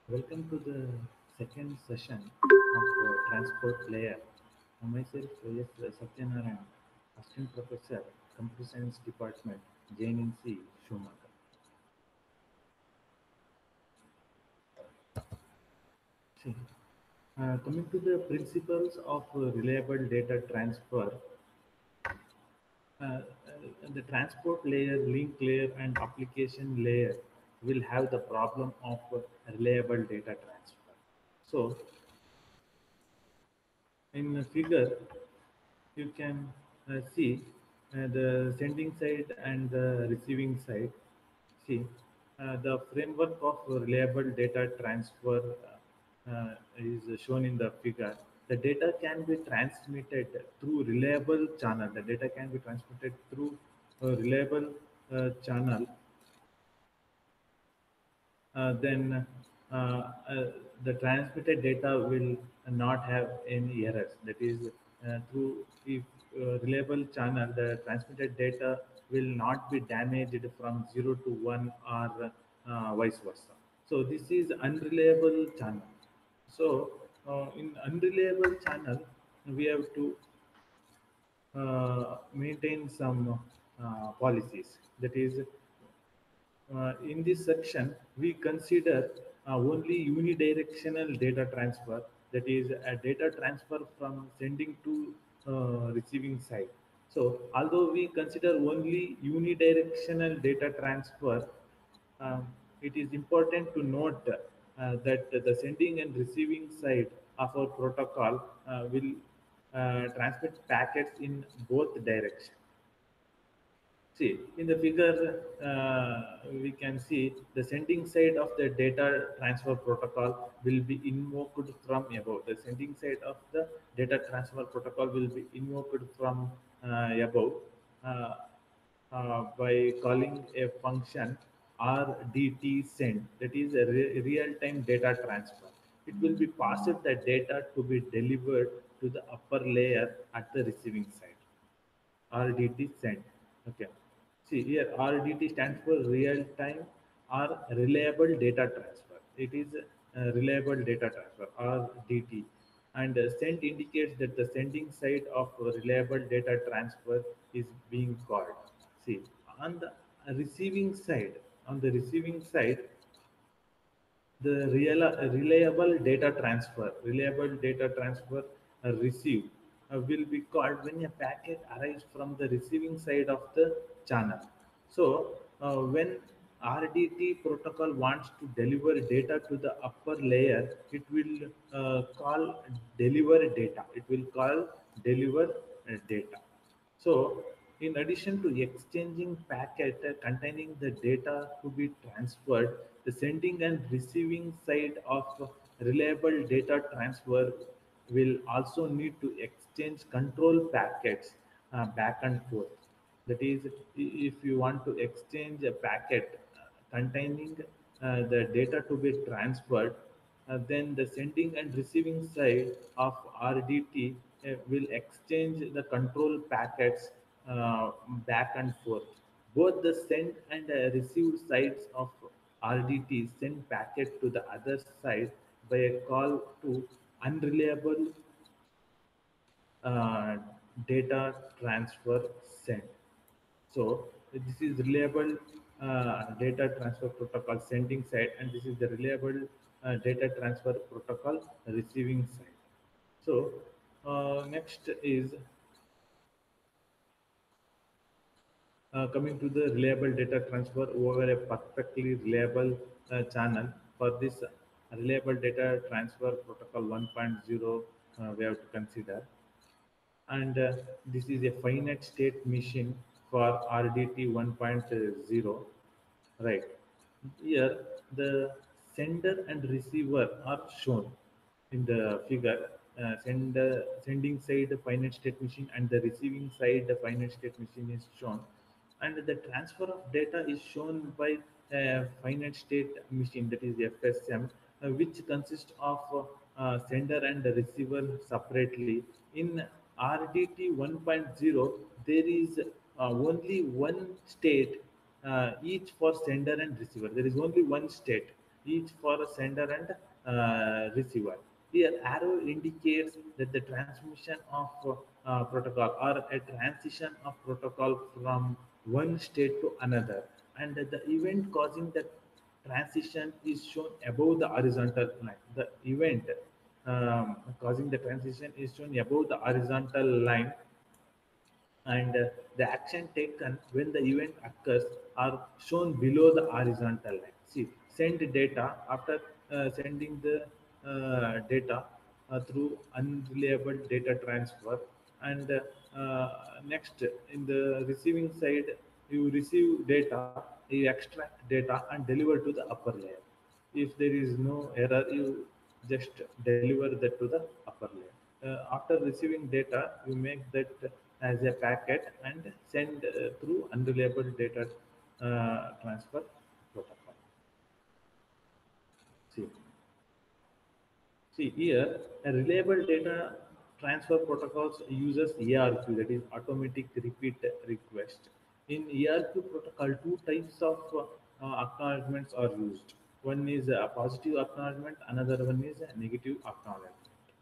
Welcome to the second session of Transport Layer. Myself, yes, Satyanarayan, Assistant Professor, Computer Science Department, JNC, Schumacher. See, coming to the principles of reliable data transfer, the transport layer, link layer, and application layer will have the problem of reliable data transfer. So, in the figure, you can see the sending side and the receiving side. See, the framework of reliable data transfer is shown in the figure. The data can be transmitted through reliable channel. The data can be transmitted through a reliable channel. Then the transmitted data will not have any errors. That is, through if reliable channel, the transmitted data will not be damaged from 0 to 1 or vice versa. So this is unreliable channel. So in unreliable channel, we have to maintain some policies. That is, in this section, we consider only unidirectional data transfer, that is, a data transfer from sending to receiving side. So, although we consider only unidirectional data transfer, um, it is important to note that the sending and receiving side of our protocol will transmit packets in both directions. See, in the figure, we can see the sending side of the data transfer protocol will be invoked from above. The sending side of the data transfer protocol will be invoked from above uh, by calling a function RDT send, that is a real-time data transfer. It will be passed the data to be delivered to the upper layer at the receiving side. RDT send. Okay. See here, RDT stands for real time or reliable data transfer. It is reliable data transfer, RDT. And send indicates that the sending side of reliable data transfer is being called. See, on the receiving side, the reliable data transfer received will be called when a packet arrives from the receiving side of the channel. So, when RDT protocol wants to deliver data to the upper layer, it will call deliver data. It will call deliver data. So, in addition to exchanging packet containing the data to be transferred, the sending and receiving side of reliable data transfer will also need to exchange control packets back and forth. That is, if you want to exchange a packet containing the data to be transferred, then the sending and receiving side of RDT will exchange the control packets back and forth. Both the send and receive sides of RDT send packet to the other side by a call to unreliable uh, data transfer send. So this is reliable data transfer protocol sending side, and this is the reliable data transfer protocol receiving side. So next is coming to the reliable data transfer over a perfectly reliable channel. For this reliable data transfer protocol 1.0, we have to consider, and this is a finite state machine for RDT 1.0. Right. Here, the sender and receiver are shown in the figure. Sending side finite state machine and the receiving side the finite state machine is shown, and the transfer of data is shown by a finite state machine, that is FSM, which consists of sender and the receiver separately. In RDT 1.0, there is only one state each for sender and receiver. There is only one state. each for a sender and receiver. Here, arrow indicates that the transmission of protocol or a transition of protocol from one state to another, and the event causing the transition is shown above the horizontal line. The event causing the transition is shown above the horizontal line, and the action taken when the event occurs are shown below the horizontal line. See, send data after sending the data through unreliable data transfer, and next in the receiving side, you receive data, you extract data and deliver to the upper layer. If there is no error, you just deliver that to the upper layer. After receiving data, you make that as a packet and send through unreliable data transfer protocol. See, See here, a reliable data transfer protocols uses ARQ, that is automatic repeat request. In ARQ protocol, two types of acknowledgements are used. One is a positive acknowledgement, another one is a negative acknowledgement.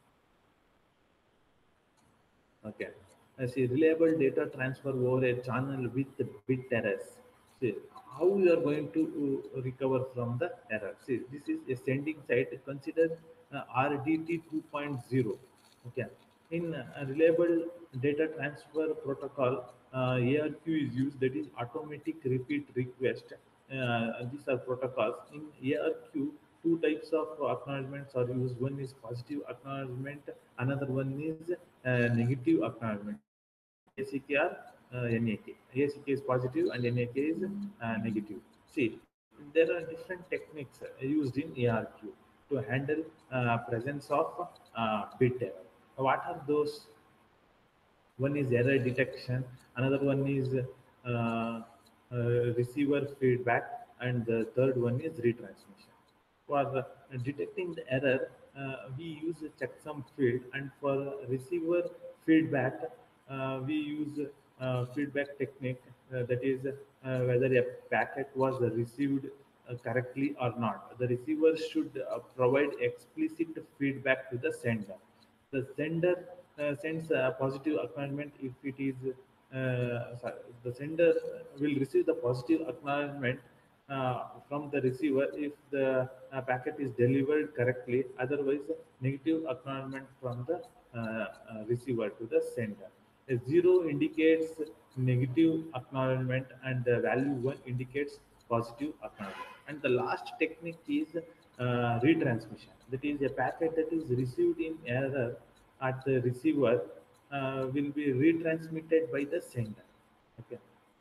Okay. I see reliable data transfer over a channel with bit errors. See how you are going to recover from the error. See, this is a sending side. Consider RDT 2.0. Okay. In a reliable data transfer protocol, ARQ is used. That is automatic repeat request. These are protocols. In ARQ, two types of acknowledgements are used. One is positive acknowledgement, another one is negative acknowledgement. ACK or NAK. ACK is positive and NAK is negative. See, there are different techniques used in ARQ to handle presence of bit error. What are those? One is error detection, another one is receiver feedback, and the third one is retransmission. For detecting the error, we use a checksum field, and for receiver feedback, we use feedback technique, that is whether a packet was received correctly or not. The receiver should provide explicit feedback to the sender. The sender sends a positive acknowledgement if it is the sender will receive the positive acknowledgement from the receiver if the packet is delivered correctly. Otherwise, negative acknowledgement from the receiver to the sender. A zero indicates negative acknowledgement, and the value one indicates positive acknowledgement. And the last technique is retransmission. That is, a packet that is received in error at the receiver will be retransmitted by the sender. Okay.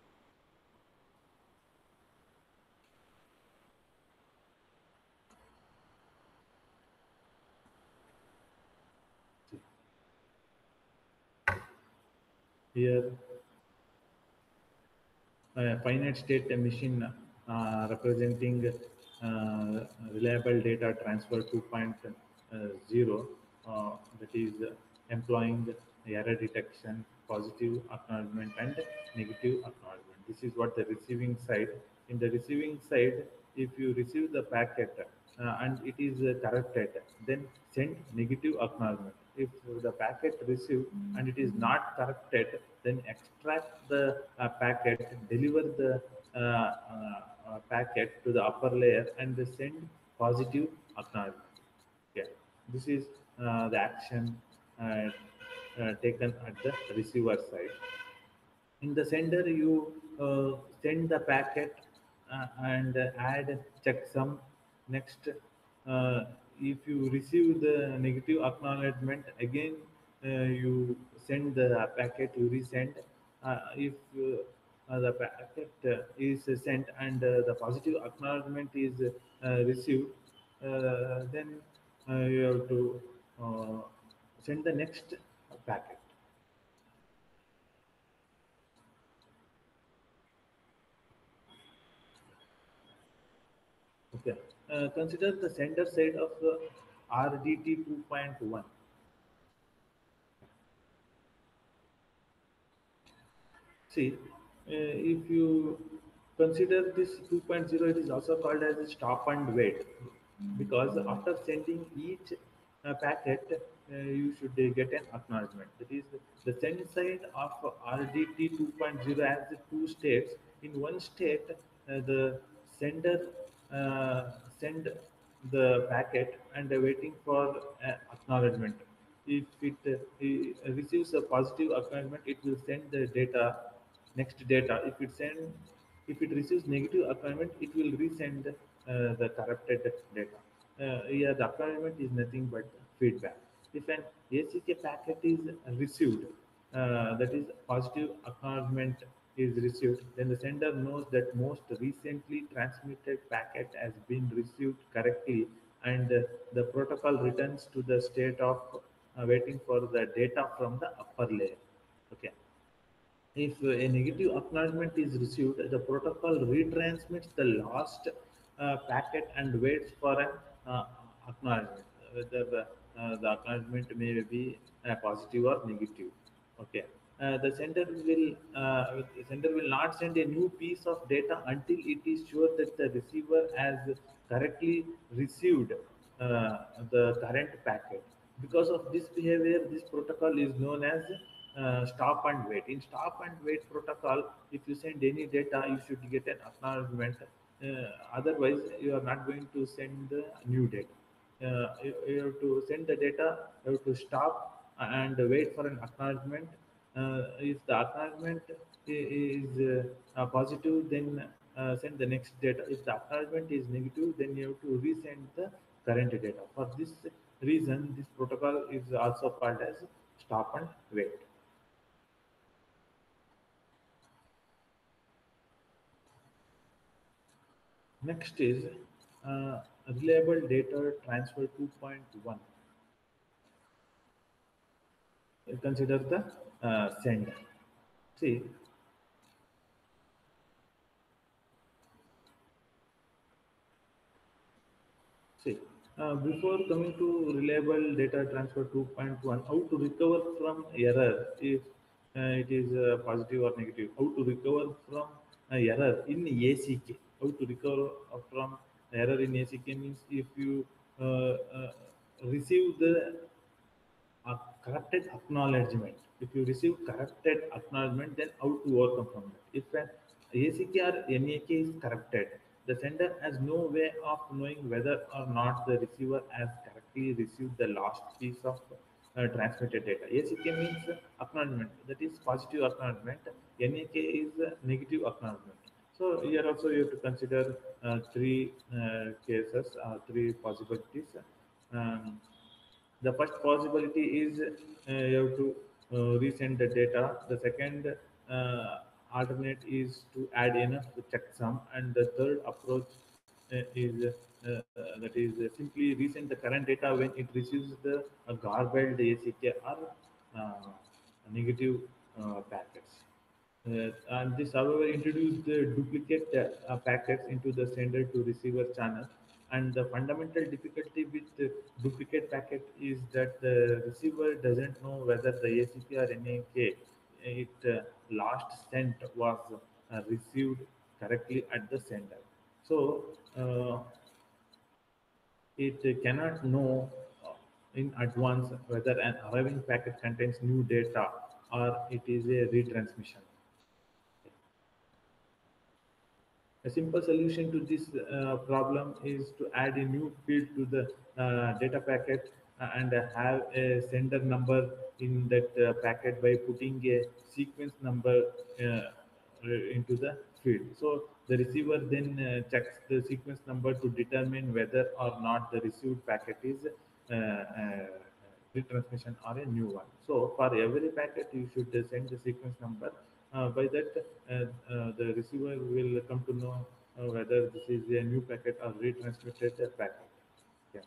Here, finite state machine representing reliable data transfer 2.0, that is employing error detection, positive acknowledgement, and negative acknowledgement. This is what the receiving side. In the receiving side, if you receive the packet and it is corrupted, then send negative acknowledgement. If the packet received and it is not corrupted, then extract the packet, deliver the packet to the upper layer, and send positive acknowledgement. Okay, this is the action taken at the receiver side. In the sender, you send the packet and add checksum. Next, if you receive the negative acknowledgement, again you send the packet, you resend. If the packet is sent and the positive acknowledgement is received, then you have to uh, send the next packet. Okay. Consider the sender side of RDT 2.1. See, if you consider this 2.0, it is also called as a stop and wait. because after sending each packet, you should get an acknowledgement. That is, the send side of RDT 2.0 has the two states. In one state, the sender send the packet and waiting for acknowledgement. If it receives a positive acknowledgement, it will send the data, next data. If it receives negative acknowledgement, it will resend the corrupted data. Here, the acknowledgement is nothing but feedback. If an ACK packet is received, that is positive acknowledgement is received, then the sender knows that most recently transmitted packet has been received correctly, and the protocol returns to the state of waiting for the data from the upper layer. Okay. If a negative acknowledgement is received, the protocol retransmits the last packet and waits for an acknowledgement, whether the acknowledgement may be positive or negative. Okay. The sender will not send a new piece of data until it is sure that the receiver has correctly received the current packet. Because of this behavior, this protocol is known as stop and wait. In stop and wait protocol, if you send any data, you should get an acknowledgement. Otherwise, you are not going to send the new data. You have to send the data, you have to stop and wait for an acknowledgement. If the acknowledgement is positive, then send the next data. If the acknowledgement is negative, then you have to resend the current data. For this reason, this protocol is also called as stop and wait. Next is reliable data transfer 2.1. Consider the send. See, See, before coming to reliable data transfer 2.1, how to recover from error if it is positive or negative? How to recover from error in ACK? How to recover from error in ACK means if you receive the corrupted acknowledgement. If you receive corrupted acknowledgement, then how to overcome from that? If an ACK or NAK is corrupted, the sender has no way of knowing whether or not the receiver has correctly received the last piece of transmitted data. ACK means acknowledgement, that is positive acknowledgement. NAK is negative acknowledgement. So here also you have to consider three cases, three possibilities. Um, the first possibility is you have to resend the data. The second alternate is to add enough checksum, and the third approach is that is simply resend the current data when it receives the garbled ACK or uh, negative packets. And this, however, introduced the duplicate packets into the sender to receiver channel. And the fundamental difficulty with the duplicate packet is that the receiver doesn't know whether the ACK or NAK it last sent was received correctly at the sender. So uh, it cannot know in advance whether an arriving packet contains new data or it is a retransmission. A simple solution to this problem is to add a new field to the data packet and have a sender number in that packet by putting a sequence number into the field. So the receiver then checks the sequence number to determine whether or not the received packet is retransmission or a new one. So for every packet, you should send the sequence number. By that, the receiver will come to know whether this is a new packet or retransmitted packet. Yeah.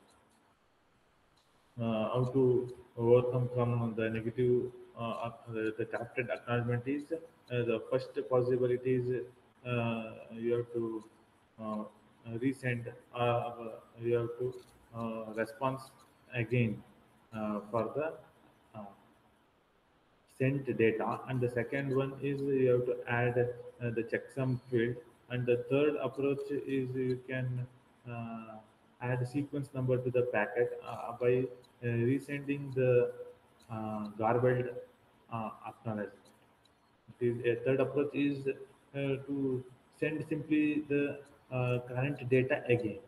How to overcome from the negative, the corrupted acknowledgement is the first possibility is you have to uh, resend or you have to response again for the uh, sent data, and the second one is you have to add the checksum field, and the third approach is you can uh, add sequence number to the packet by resending the garbled acknowledgement. A third approach is to send simply the current data again.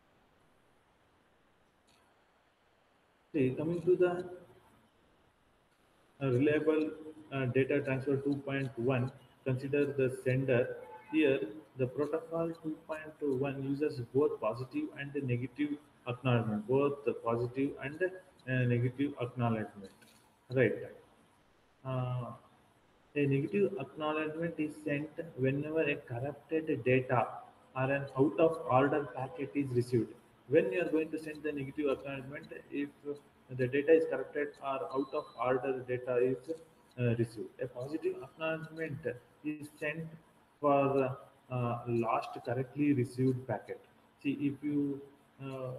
See, coming to the reliable data transfer 2.1, consider the sender. Here, the protocol 2.1 uses both positive and negative acknowledgement, both the positive and negative acknowledgement. Right. Uh, a negative acknowledgement is sent whenever a corrupted data or an out of order packet is received. When you are going to send the negative acknowledgement, if the data is corrupted or out of order data is received, a positive acknowledgement is sent for last correctly received packet. See, if you uh,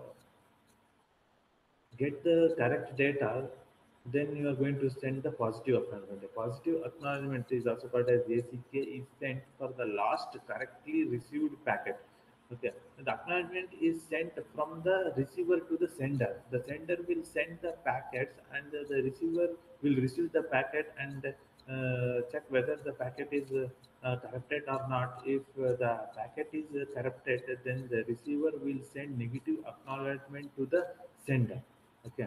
get the correct data, then you are going to send the positive acknowledgement. A positive acknowledgement is also called as ACK is sent for the last correctly received packet. Okay, the acknowledgement is sent from the receiver to the sender. The sender will send the packets, and the receiver will receive the packet and check whether the packet is corrupted or not. If the packet is corrupted, then the receiver will send negative acknowledgement to the sender. Okay.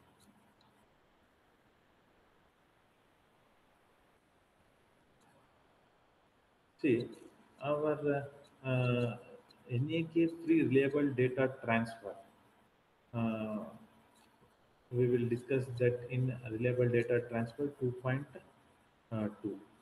See, our NAK free reliable data transfer. Uh, we will discuss that in reliable data transfer 2.2.